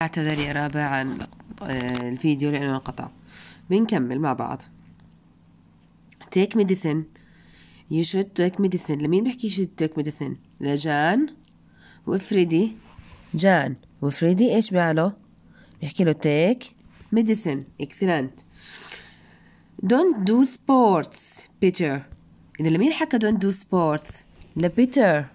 اعتذر يا رابع عن الفيديو لأنه انقطع. بنكمل مع بعض. take medicine. you should take medicine. لمين بحكي should take medicine؟ لجان وفريدي. جان وفريدي ايش بيعملوا؟ بيحكي له take medicine. excellent. don't do sports Peter. إذا لمين حكى don't do sports؟ لبيتر.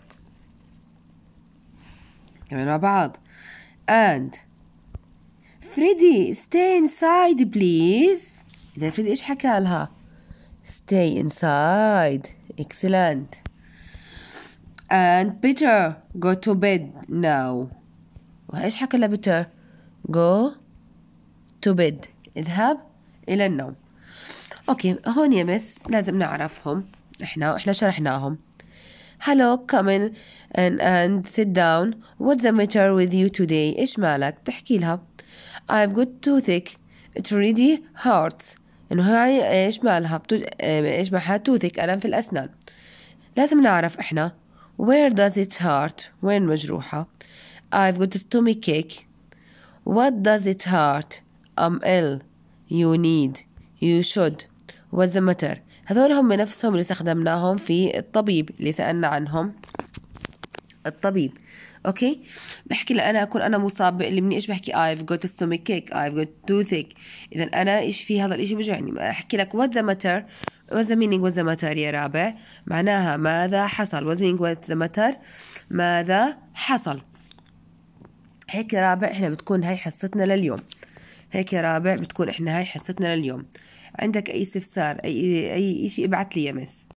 كمان مع بعض. and فريدي stay inside please. إذا فريدي إيش حكى لها؟ stay inside. excellent. and Peter go to bed now. وإيش حكى لبيتر؟ go to bed. اذهب إلى النوم. أوكي هون يا مس لازم نعرفهم إحنا شرحناهم. hello come in and sit down. what's the matter with you today؟ إيش مالك؟ تحكي لها I've got toothache. it really hurts. إنه هاي إيش مالها؟ إيش معها toothache ألم في الأسنان. لازم نعرف إحنا where does it hurt؟ وين مجروحة؟ I've got stomachache. what does it hurt؟ I'm ill. you need. you should. what's the matter؟ هذول هم نفسهم اللي استخدمناهم في الطبيب اللي سألنا عنهم. الطبيب اوكي. بحكي انا اكون انا مصاب اللي مني ايش بحكي I've got stomachache. I've got toothache. اذا انا ايش في هذا الاشي بوجعني. احكي لك what's the matter. what's the meaning what's the matter يا رابع؟ معناها ماذا حصل. what's the meaning what's the matter؟ ماذا حصل. هيك يا رابع احنا بتكون هاي حصتنا لليوم. هيك يا رابع بتكون احنا هاي حصتنا لليوم. عندك اي استفسار اي شيء ابعت لي يا مس.